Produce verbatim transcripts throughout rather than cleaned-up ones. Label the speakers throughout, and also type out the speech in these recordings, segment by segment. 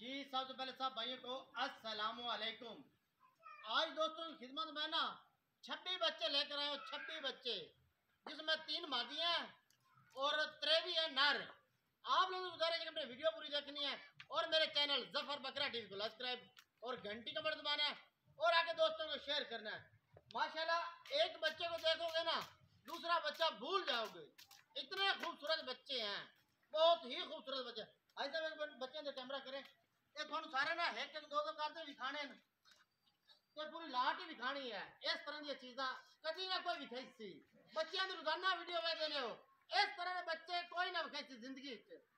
Speaker 1: जी सबसे पहले सब भाइयों को अस्सलाम वालेकुम। आज दोस्तों की खिदमत में ना छब्बीस बच्चे लेकर आए हो, छब्बीस बच्चे जिसमें तीन मादी हैं और त्रेवी है नर। आप लोगों को गुजारिश है कि अपनी वीडियो पूरी देखनी है और मेरे चैनल जफर बकरा टीवी को सब्सक्राइब और घंटी का बटन दबाना है और आगे दोस्तों को शेयर करना है। माशाल्लाह एक बच्चे को देखोगे ना दूसरा बच्चा भूल जाओगे, इतने खूबसूरत बच्चे हैं, बहुत ही खूबसूरत बच्चे। ऐसा बच्चे ने कैमरा करें ये थोड़ा सारे ना एक एक दो दो करते भी खाने ते पूरी लाट ही भी खानी है। इस तरह की चीज़ा कभी ना कोई विखाई सी बच्चों की रोजाना वीडियो में देने हो, इस तरह के बच्चे कोई ना विखाई सी जिंदगी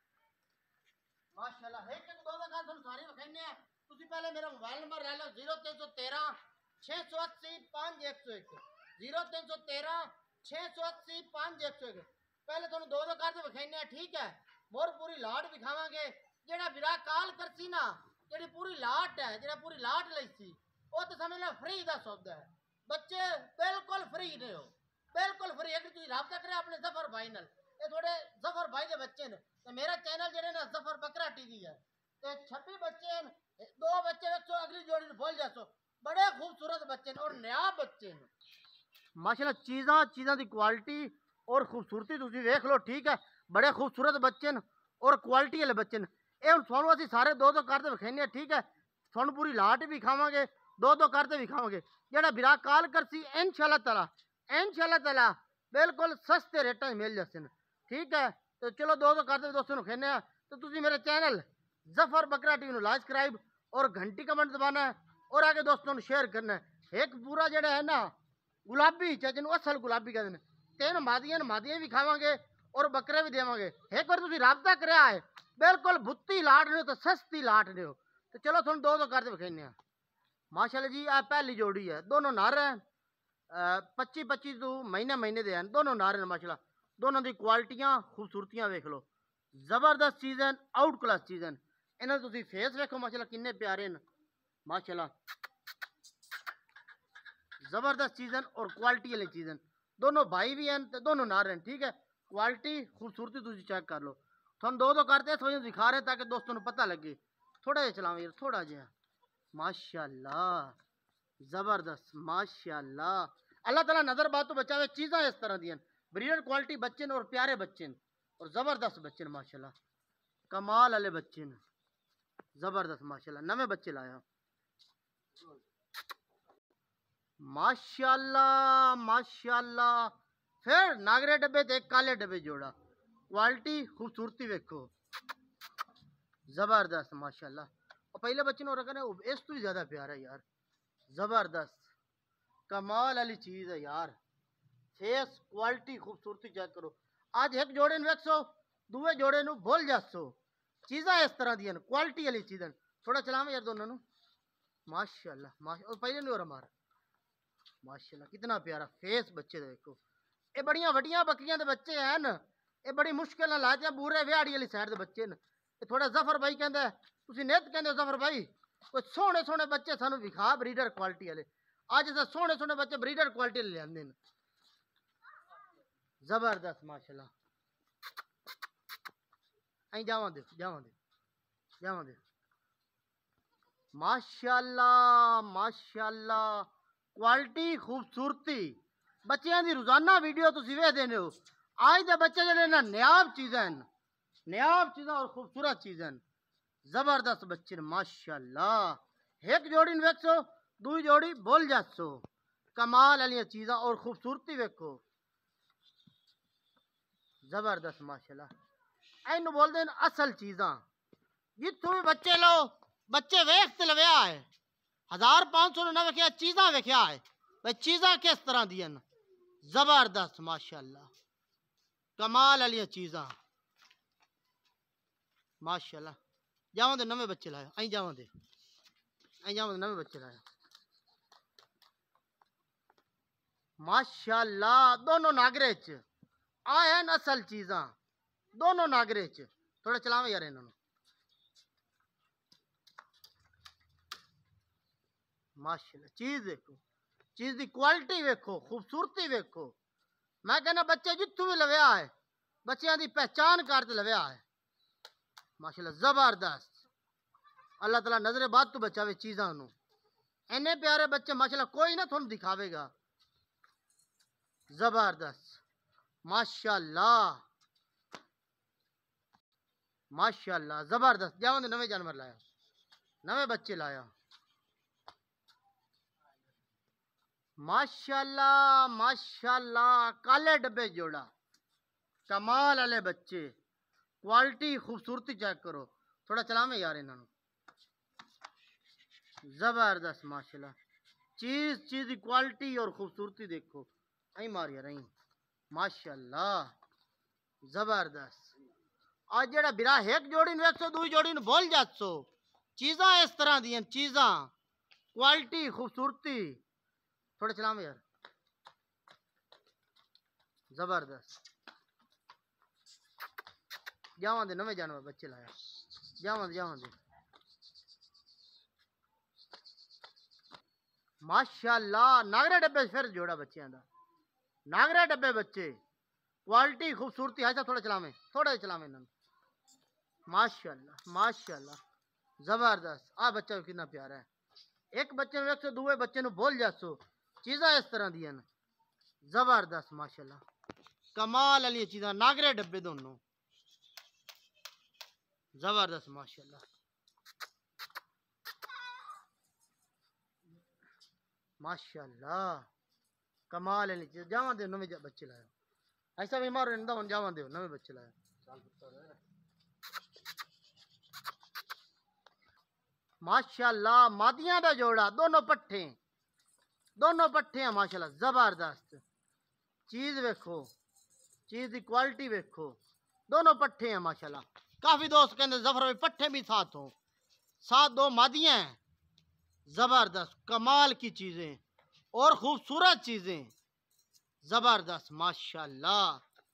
Speaker 1: माशाल्लाह। एक एक दो दो कर थोड़ा सारे विखाने हैं। तुम पहले मेरा मोबाइल नंबर ले लो जीरो तीन सौ तेरह छः सौ अस्सी पाँच एक सौ एक जीरो तीन सौ तेरह छः सौ अस्सी पाँच एक सौ एक। पहले थोड़ा दो दो करते विखाने हैं, ठीक है। मोर पूरी लाट विखावे जेड़ा विरा काल करसी ना जेड़ी पूरी लाट है जेड़ा पूरी लाट लई सी वो तो समझ लो फ्री दा सौदा है। बच्चे बिल्कुल फ्री ने हो, बिल्कुल फ्री। अगर तुम राबता करे अपने जफर भाई नाल, ये थोड़े जफर भाई के बच्चे ने तो मेरा चैनल जेड़े ना जफर बकरा टीवी है तो छब्बीस बच्चे हैं, दो बच्चे देखो अगली जोड़ी ने बोल जासो, बड़े खूबसूरत बच्चे ने और नया बच्चे ने माशाल्लाह। चीज़ा चीज़ा की क्वालिटी और खूबसूरती तुम देख लो, ठीक है। बड़े खूबसूरत बच्चे ने और क्वालिटी वाले बच्चे ने। ये हम थानू असी सारे दो दो करते विखाने, ठीक है। थानू पूरी लाट भी खावे दो दो करते भी खावे जेड़ा बिरा काल करसी इंशाल्लाह ताला इंशाल्लाह ताला बिल्कुल सस्ते रेटा मिल जाते हैं, ठीक है। तो चलो दो दो करते दोस्तों खेने तो तुम मेरे चैनल जफर बकरा टीवी सब्सक्राइब और घंटी का बटन दबाना है और आगे दोस्तों शेयर करना है। एक पूरा जड़ा है ना गुलाबी चाहे जिन्होंने असल गुलाबी कहते हैं, तीन मादियां मादियां भी खावे और बकरे भी देवे। एक बार तुम राबता कर है बिल्कुल भुत्ती लाट ने तो सस्ती लाट ने हो। तो चलो थोड़ा दो दो करते विखाने माशाल्लाह जी। आ पहली जोड़ी है, दोनों नर हैं, पच्ची पच्ची तो महीने महीने दे हैं, दोनों नर हैं माशाल्लाह। दोनों की क्वालिटियां खूबसूरतियां वेख लो, जबरदस्त चीज़ है, आउट क्लास चीज़ है। इन्हें तुम फेस वेखो माशाल्लाह किन्ने प्यारे हैं माशाल्लाह, जबरदस्त चीज़ है और क्वालिटी वाली चीज़ है। दोनों भाई भी हैं तो दोनों नर हैं, ठीक है। क्वालिटी खूबसूरती तुम चेक कर लो। थोड़ा दो दो करते थोड़ी दिखा रहे ताकि दोस्तों को पता लगे। थोड़ा जिहा चलाओ यार, थोड़ा जिहा माशाल्लाह, जबरदस्त माशाल्लाह। अल्लाह ताला नजर बात तो बचावे। चीज़ा इस तरह दी ब्रीडर क्वालिटी बच्चे और प्यारे बच्चे और जबरदस्त बच्चे माशाल्लाह, कमाल वाले बच्चे जबरदस्त माशाल्लाह। नवे बच्चे लाया माशाल्लाह माशाल्लाह। फिर नागरे डब्बे ते काले डब्बे जोड़ा, क्वालिटी खूबसूरती वेखो जबरदस्त माशाल्लाह। और पहले बच्चे ने रखा इस तो ज्यादा प्यारा यार, जबरदस्त कमाल वाली चीज है यार। फेस क्वालिटी खूबसूरती चेक करो। आज एक जोड़े ने वेखो दूए जोड़े नु भूल जासो। चीज़ा इस तरह दी क्वालिटी वाली चीज़। थोड़ा चलावे यार दोनों नु माशाल्लाह माशा। पहले नहीं हो रहा मारा माशाल्लाह, कितना प्यारा फेस बच्चे देखो। ये बड़िया वड्डिया बकरियां दे बच्चे हैं, ये बड़ी मुश्किल ना लाते बूरे व्याड़ी वाली साइड के बच्चे ने। थोड़ा जफर भाई कहता है तुम नित कहते हो जफर भाई कोई सोहने सोहने बच्चे सानू विखा ब्रीडर क्वालिटी वाले। अज तो सोहने सोहने बच्चे ब्रीडर क्वालिटी ले आते हैं, जबरदस्त माशाल्लाह। अं जावा दे जावा दे जावा दे माशाल्लाह माशाल्लाह। क्वालिटी खूबसूरती बच्चों की रोजाना वीडियो तुम वेख देने हो। आज के बच्चे जो ना नयाब चीज़ा नयाब चीज़ा और खूबसूरत चीज़ा जबरदस्त बच्चे माशाल्लाह। एक जोड़ी वेखो दूई जोड़ी बोल जासो, कमाल वाली चीज़ा और खूबसूरती वेखो जबरदस्त माशाल्लाह। इन बोलते हैं असल चीज़ा। जितों भी बच्चे लो बच्चे वेख तो लव्या है, हजार पाँच सौ ना वेख्या चीज़ा वेख्या है भाई चीज़ा किस तरह दी जबरदस्त माशाल्लाह, कमाल वाली चीज़ा माशाल्लाह। जावा दे नवे बच्चे लाया अं जावा दे अं जावा दे नवे बच्चे लाया माशाल्लाह। दोनों नागरे च आए असल चीज़ा, दोनों नागरे च। थोड़ा चलावे यार इन्होंने माशाल्लाह। चीज़ देखो, चीज़ की क्वालिटी वेखो, खूबसूरती वेखो। मैं कहना बच्चे जितों भी लव्या है बच्चों की पहचान करते लव्या है माशाल्लाह, जबरदस्त अल्लाह ताला नजरे बाद तो बचावे चीज़ां नू। इन्ने प्यारे बच्चे माशाल्लाह कोई ना थोनू दिखावेगा। जबरदस्त माशाल्लाह माशाल्लाह जबरदस्त। जाओ नवे जानवर लाया, नवे बच्चे लाया माशाल्लाह माशाल्लाह। काले डब्बे जोड़ा कमाल वाले बच्चे, क्वालिटी खूबसूरती चेक करो। थोड़ा चलावे यार इन्होंने, जबरदस्त माशाल्लाह। चीज चीज की क्वालिटी और खूबसूरती देखो। आई मारिया रही माशाल्लाह जबरदस्त। आज जरा बिरा एक जोड़ी एक सौ दू जोड़ी बोल जा सो। चीज़ा इस तरह दी चीज़ा क्वालिटी खूबसूरती। थोड़े चलावे यार जबरदस्त। जावा दे नवे जानवर बच्चे लाया, जावा दे जावा दे माशाल्लाह। नागरे डब्बे फिर जोड़ा बच्चों का, नागरे डब्बे बच्चे क्वालिटी खूबसूरती है। थोड़ा चलावे थोड़ा चलावे इन्होंने माशाल्लाह माशाल्लाह जबरदस्त। आ बच्चा कितना प्यारा है। एक बच्चे में एक सौ दूए बच्चे ਨੂੰ बोल जासो। चीज़ा इस तरह दी जबरदस्त माशाल्लाह कमाल वाली चीज़ा। नागरे डब्बे दोनों जबरदस्त माशाल्लाह माशाल्लाह कमाल वाली चीज़। जावा दे नवे बच्चे लाया, ऐसा भी मारो इंदा जावा दे नवे बच्चे लाया माशाल्लाह। मादियां दा जोड़ा दोनों पट्ठे, दोनों पट्ठे हैं माशाल्लाह जबरदस्त। चीज वेखो, चीज की क्वालिटी वेखो। दोनों पट्ठे हैं माशाल्लाह। काफी दोस्त कहते जफर भाई पट्ठे भी साथ हो, साथ दो मादियां हैं। जबरदस्त कमाल की चीजें और खूबसूरत चीजें जबरदस्त माशाल्लाह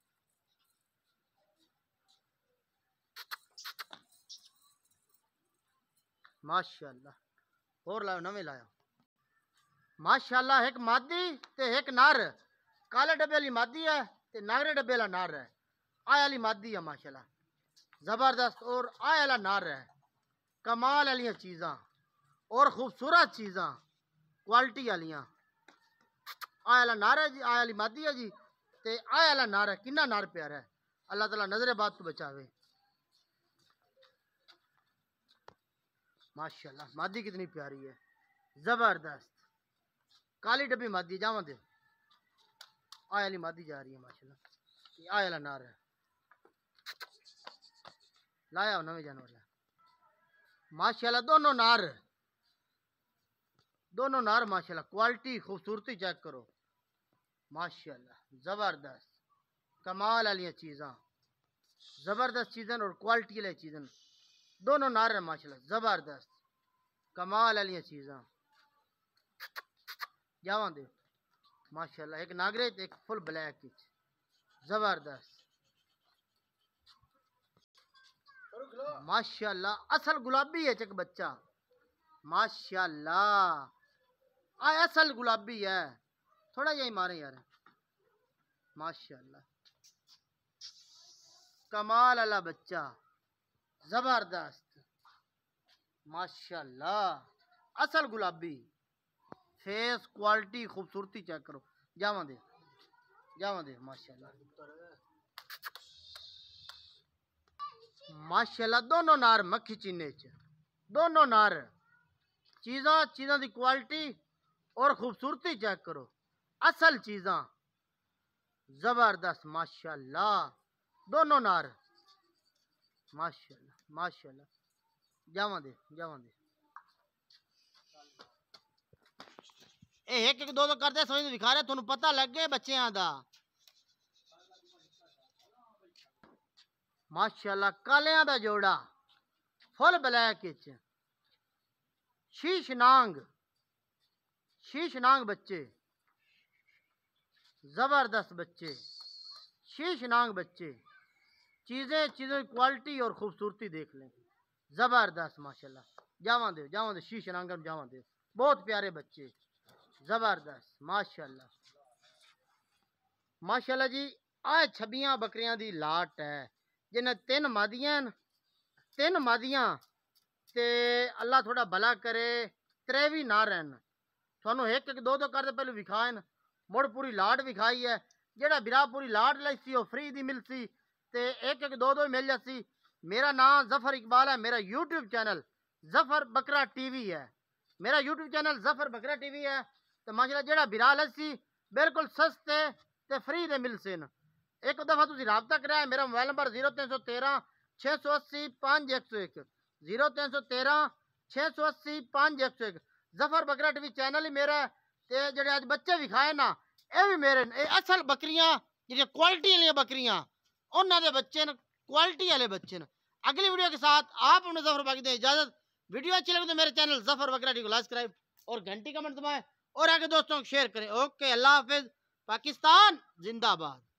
Speaker 1: माशाल्लाह। और लाओ नवे लाया माशाल्लाह। एक मादी ते एक नार। काले डब्बे वाली मादी है ते नागरे डब्बे वाला नार है। आय वाली मादी है माशाल्लाह जबरदस्त और आय वाला नार है। कमाल वाली चीज़ां और खूबसूरत चीज़ां क्वालिटी वालियां। आय वाला नार है जी, आय वाली मादी है जी ते आय वाला नार है। कितना नार प्यारा है। अल्लाह ताला नजरे बात तो बचावे माशाल्लाह। मादी कितनी प्यारी है जबरदस्त। काली डब्बी मादी जावा दे। आय वाली मादी जा रही है माशाल्लाह। आय वाला नार है लाया नवे जानवर लाया माशाल्लाह। दोनों नार, दोनों नार माशाल्लाह। क्वालिटी खूबसूरती चेक करो माशाल्लाह जबरदस्त कमाल वाली चीज़ां जबरदस्त चीज़ें और क्वालिटी वाली चीज़ें। दोनों नार है माशाल्लाह जबरदस्त कमाल वाली चीज़ां। जावा दे माशाल्लाह। एक नागरे एक फुल ब्लैक जबरदस्त माशाल्लाह। असल गुलाबी है एक बच्चा माशाल्लाह। आ असल गुलाबी है। थोड़ा यही मारे यार माशाल्लाह कमाल वाला बच्चा जबरदस्त माशाल्लाह। असल गुलाबी फेस क्वालिटी खूबसूरती चेक करो। जावा दे जावा दे माशाल्लाह माशाल्लाह। दोनों नार मक्खी चीने च, दोनों नार। चीज़ा चीज़ों की क्वालिटी और खूबसूरती चेक करो। असल चीज़ा जबरदस्त माशाल्लाह। दोनों नार माशाल्लाह माशाल्लाह। जावा दे जावा दे एक एक दो दो करते समझ दिखा रहे थोनू पता लग गए बच्चों का माशाल्लाह। कालियां दा जोड़ा फुल ब्लैक शीश नांग, शीश नांग बच्चे जबरदस्त बच्चे शीश नांग बच्चे। चीजें चीजें क्वालिटी और खूबसूरती देख लें जबरदस्त माशाल्लाह। जावा दे जावा दे शीश नांग जावा दे। बहुत प्यारे बच्चे जबरदस्त माशाल्लाह माशाल्लाह जी। आ छब्बियां बकरियां दी लाट है जिन्हें तीन मादियां तीन मादियां ते अल्लाह थोड़ा भला करे, त्रेवी ना रहन। थानू एक एक दो दो करते पहले विखाए न, मुड़ पूरी लाट विखाई है। जेड़ा बिरा पूरी लाट लैसी वो फ्री दी मिलसी ते एक एक दो दो मिल जासी। मेरा नाम जफर इकबाल है, मेरा यूट्यूब चैनल जफर बकरा टीवी है। मेरा यूट्यूब चैनल जफर बकरा टीवी है। तो माशाल्लाह जेड़ा बिरा लैसी बिल्कुल सस्ते ते फ्री दे मिलसे न। एक दफा तुम रबता कराया, मेरा मोबाइल नंबर जीरो तीन सौ तेरह छे सौ अस्सी पाँच एक सौ एक जीरो तीन सौ तेरह छे सौ अस्सी पाँच एक सौ एक। जफर बकरा टीवी चैनल ही मेरा ते जेडे अज बच्चे विखाए ना ये भी मेरे न। असल बकरियां जेह्ड़ियां क्वालिटी वाली बकरियां उन्होंने दे बच्चे न, क्वालिटी वाले बच्चे न। अगली वीडियो के साथ आप अपने जफर बाकी दें इजाजत। वीडियो अच्छी लगे तो मेरे चैनल जफर बकरा टीवी को सब्सक्राइब और घंटी कमेंट दबाएं और आगे दोस्तों को शेयर करें। ओके, अल्लाह हाफिज। पाकिस्तान जिंदाबाद।